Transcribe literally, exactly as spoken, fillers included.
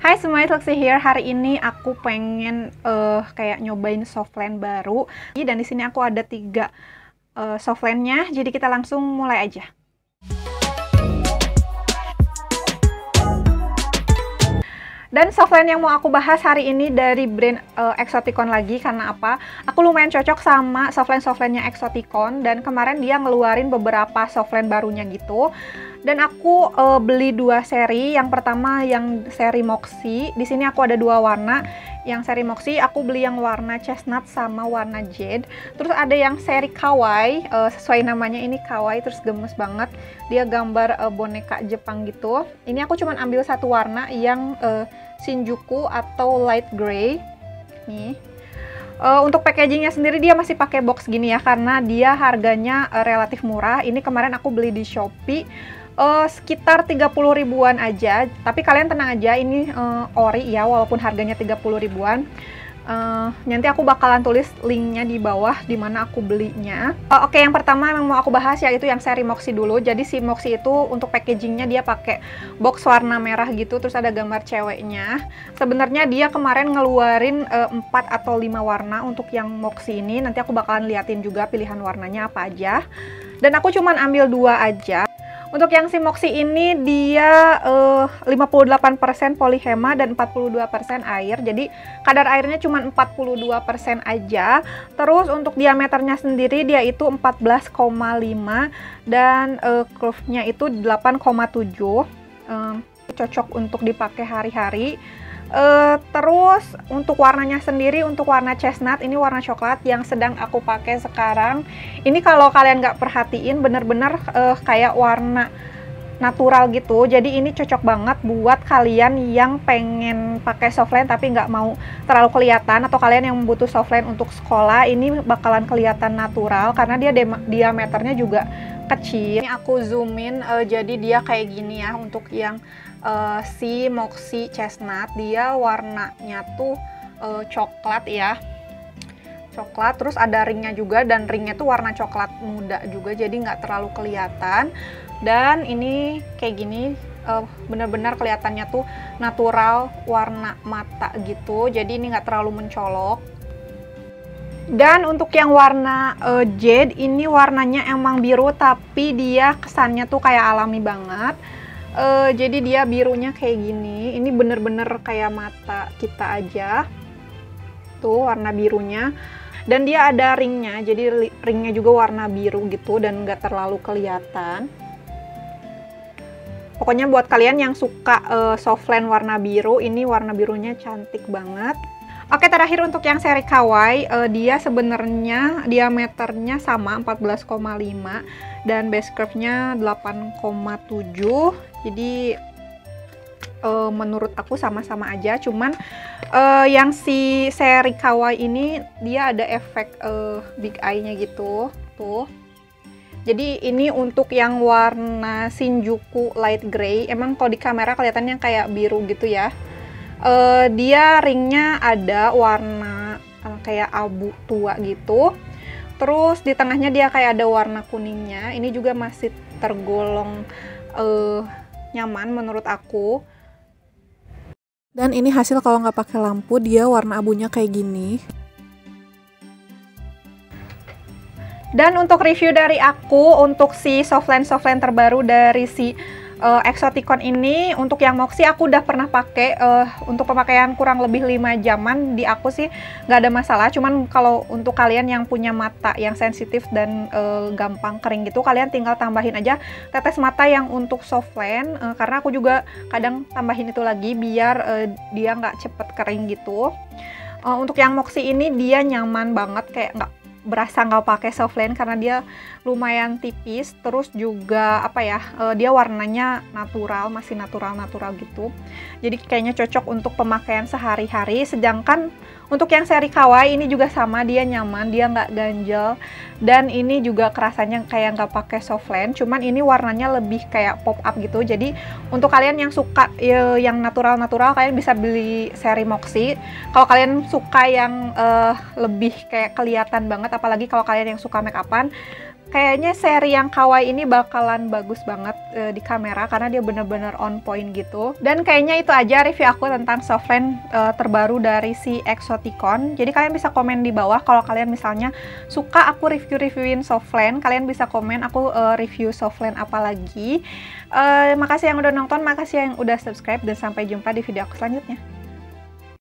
Hai semuanya, Lexi here. Hari ini aku pengen uh, kayak nyobain softline baru. Dan di sini aku ada tiga uh, softline-nya. Jadi kita langsung mulai aja. Dan softline yang mau aku bahas hari ini dari brand uh, Exoticon lagi. Karena apa? Aku lumayan cocok sama softline-softline-nya Exoticon. Dan kemarin dia ngeluarin beberapa softline barunya gitu. Dan aku uh, beli dua seri. Yang pertama yang seri Moxie. Di sini aku ada dua warna. Yang seri Moxie aku beli yang warna chestnut sama warna jade. Terus ada yang seri Kawaii. Uh, sesuai namanya ini Kawaii, terus gemes banget. Dia gambar uh, boneka Jepang gitu. Ini aku cuman ambil satu warna yang uh, Shinjuku atau light gray. Nih. Uh, untuk packagingnya sendiri dia masih pakai box gini ya, karena dia harganya uh, relatif murah. Ini kemarin aku beli di Shopee uh, sekitar tiga puluh ribuan aja. Tapi kalian tenang aja, ini uh, ori ya, walaupun harganya tiga puluh ribuan. Uh, nanti aku bakalan tulis linknya di bawah dimana aku belinya. uh, Oke, okay, yang pertama yang mau aku bahas yaitu yang seri Moxie dulu. Jadi si Moxie itu untuk packagingnya dia pakai box warna merah gitu, terus ada gambar ceweknya. Sebenarnya dia kemarin ngeluarin uh, empat atau lima warna untuk yang Moxie ini. Nanti aku bakalan liatin juga pilihan warnanya apa aja. Dan aku cuman ambil dua aja. Untuk yang si Moxie ini dia uh, lima puluh delapan persen polihema dan empat puluh dua persen air. Jadi kadar airnya cuma empat puluh dua persen aja. Terus untuk diameternya sendiri dia itu empat belas koma lima dan uh, curve-nya itu delapan koma tujuh. Um, cocok untuk dipakai hari-hari. Uh, terus untuk warnanya sendiri, untuk warna chestnut, ini warna coklat yang sedang aku pakai sekarang. Ini kalau kalian nggak perhatiin bener-bener uh, kayak warna natural gitu. Jadi ini cocok banget buat kalian yang pengen pakai softline tapi nggak mau terlalu kelihatan, atau kalian yang butuh softline untuk sekolah. Ini bakalan kelihatan natural karena dia diameternya juga kecil. Ini aku zoomin, uh, jadi dia kayak gini ya untuk yang Uh, si Moxie chestnut. Dia warnanya tuh uh, coklat ya, coklat, terus ada ringnya juga, dan ringnya tuh warna coklat muda juga, jadi nggak terlalu kelihatan. Dan ini kayak gini, uh, bener-bener kelihatannya tuh natural, warna mata gitu, jadi ini nggak terlalu mencolok. Dan untuk yang warna uh, jade, ini warnanya emang biru tapi dia kesannya tuh kayak alami banget. Uh, jadi dia birunya kayak gini, ini bener-bener kayak mata kita aja. Tuh warna birunya. Dan dia ada ringnya, jadi ringnya juga warna biru gitu dan nggak terlalu kelihatan. Pokoknya buat kalian yang suka uh, softline warna biru, ini warna birunya cantik banget. Oke, terakhir untuk yang seri Kawaii, uh, dia sebenarnya diameternya sama empat belas koma lima dan base curve-nya delapan koma tujuh. Jadi uh, menurut aku sama-sama aja, cuman uh, yang si seri Kawaii ini dia ada efek uh, big eye-nya gitu, tuh. Jadi ini untuk yang warna Shinjuku light gray. Emang kalau di kamera kelihatannya kayak biru gitu ya. Uh, dia ringnya ada warna uh, kayak abu tua gitu. Terus di tengahnya dia kayak ada warna kuningnya. Ini juga masih tergolong uh, nyaman menurut aku. Dan ini hasil kalau nggak pakai lampu, dia warna abunya kayak gini. Dan untuk review dari aku untuk si softline-softline terbaru dari si Uh, Exoticon ini, untuk yang Moxie aku udah pernah pakai uh, untuk pemakaian kurang lebih lima jaman. Di aku sih nggak ada masalah, cuman kalau untuk kalian yang punya mata yang sensitif dan uh, gampang kering gitu, kalian tinggal tambahin aja tetes mata yang untuk softline, uh, karena aku juga kadang tambahin itu lagi biar uh, dia nggak cepet kering gitu. Uh, untuk yang Moxie ini dia nyaman banget, kayak nggak berasa nggak pakai softline karena dia lumayan tipis. Terus juga apa ya, uh, dia warnanya natural, masih natural-natural gitu. Jadi kayaknya cocok untuk pemakaian sehari-hari. Sedangkan untuk yang seri Kawaii ini juga sama, dia nyaman, dia nggak ganjel. Dan ini juga kerasanya kayak nggak pakai softline, cuman ini warnanya lebih kayak pop up gitu. Jadi untuk kalian yang suka ya, yang natural-natural, kalian bisa beli seri Moxie. Kalau kalian suka yang uh, lebih kayak kelihatan banget, apalagi kalau kalian yang suka make upan, Kayaknya seri yang kawaii ini bakalan bagus banget e, di kamera karena dia bener-bener on point gitu. Dan kayaknya itu aja review aku tentang softline e, terbaru dari si Exoticon. Jadi kalian bisa komen di bawah kalau kalian misalnya suka aku review-reviewin softline, kalian bisa komen aku e, review softline apa lagi. E, makasih yang udah nonton, makasih yang udah subscribe, dan sampai jumpa di video aku selanjutnya.